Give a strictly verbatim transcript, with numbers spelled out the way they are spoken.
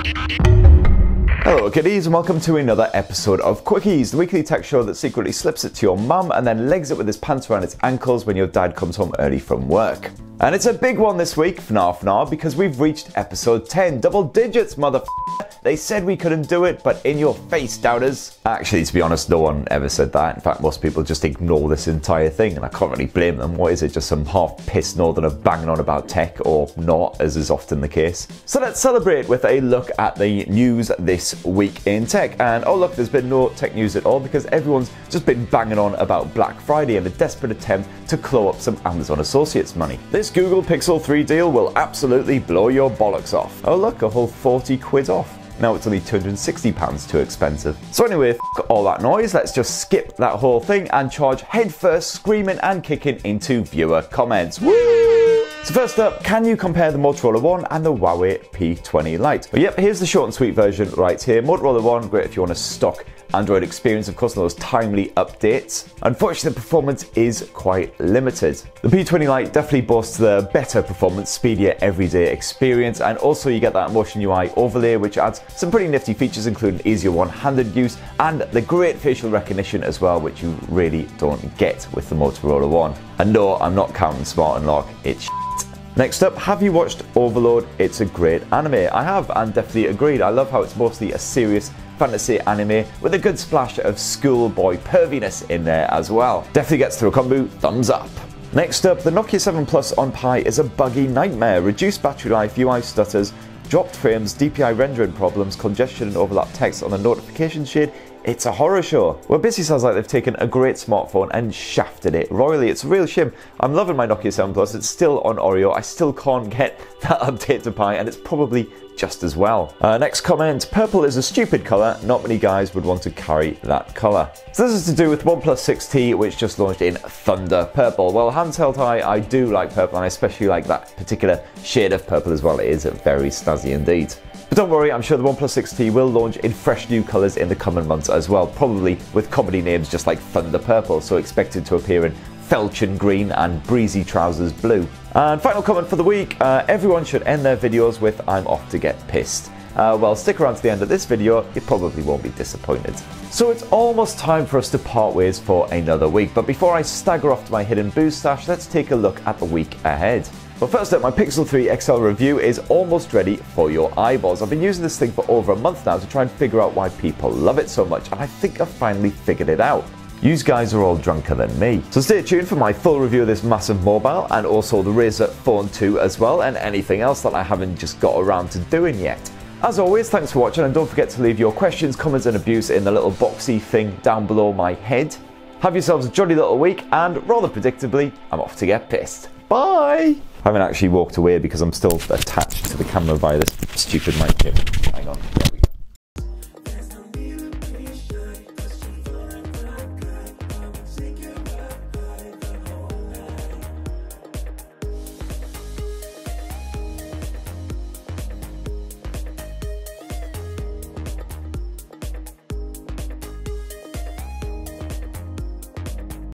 Hello kiddies and welcome to another episode of Quickies, the weekly tech show that secretly slips it to your mum and then legs it with his pants around its ankles when your dad comes home early from work. And it's a big one this week, F N A F N A, because we've reached episode ten, double digits motherf***. They said we couldn't do it, but in your face, doubters. Actually, to be honest, no one ever said that. In fact, most people just ignore this entire thing, and I can't really blame them. What is it, just some half-pissed northerner banging on about tech, or not, as is often the case? So let's celebrate with a look at the news this week in tech. And oh look, there's been no tech news at all, because everyone's just been banging on about Black Friday and a desperate attempt to claw up some Amazon Associates money. This Google Pixel three deal will absolutely blow your bollocks off. Oh look, a whole forty quid off. Now it's only two hundred and sixty pounds too expensive. So anyway, f*** all that noise, let's just skip that whole thing and charge headfirst, screaming and kicking into viewer comments. Woo! So first up, can you compare the Motorola One and the Huawei P twenty Lite? Well, yep, here's the short and sweet version right here. Motorola One, great if you want a stock Android experience, of course, and those timely updates. Unfortunately, the performance is quite limited. The P twenty Lite definitely boasts the better performance, speedier everyday experience, and also you get that Motion U I overlay, which adds some pretty nifty features, including easier one-handed use and the great facial recognition as well, which you really don't get with the Motorola One. And no, I'm not counting Smart Unlock, it's shit. Next up, have you watched Overload? It's a great anime. I have, and definitely agreed. I love how it's mostly a serious fantasy anime with a good splash of schoolboy perviness in there as well. Definitely gets the Recombu thumbs up. Next up, the Nokia seven Plus on Pi is a buggy nightmare. Reduced battery life, U I stutters, dropped frames, D P I rendering problems, congestion and overlap text on the notification shade. It's a horror show. Well, it basically sounds like they've taken a great smartphone and shafted it royally. It's a real shame. I'm loving my Nokia seven Plus. It's still on Oreo. I still can't get that update to Pi, and it's probably just as well. Uh, next comment, purple is a stupid colour. Not many guys would want to carry that colour. So this is to do with OnePlus six T, which just launched in Thunder Purple. Well, hands held high, I do like purple, and I especially like that particular shade of purple as well. It is very snazzy indeed. But don't worry, I'm sure the OnePlus six T will launch in fresh new colours in the coming months as well, probably with comedy names just like Thunder Purple, so expected to appear in Falchion Green and Breezy Trousers Blue. And final comment for the week, uh, everyone should end their videos with I'm off to get pissed. Uh, well, stick around to the end of this video, you probably won't be disappointed. So it's almost time for us to part ways for another week, but before I stagger off to my hidden booze stash, let's take a look at the week ahead. Well, first up, my Pixel three X L review is almost ready for your eyeballs. I've been using this thing for over a month now to try and figure out why people love it so much, and I think I've finally figured it out. You guys are all drunker than me. So stay tuned for my full review of this massive mobile, and also the Razer Phone two as well, and anything else that I haven't just got around to doing yet. As always, thanks for watching, and don't forget to leave your questions, comments and abuse in the little boxy thing down below my head. Have yourselves a jolly little week, and rather predictably, I'm off to get pissed. Bye! I haven't actually walked away because I'm still attached to the camera via this stupid mic here. Hang on.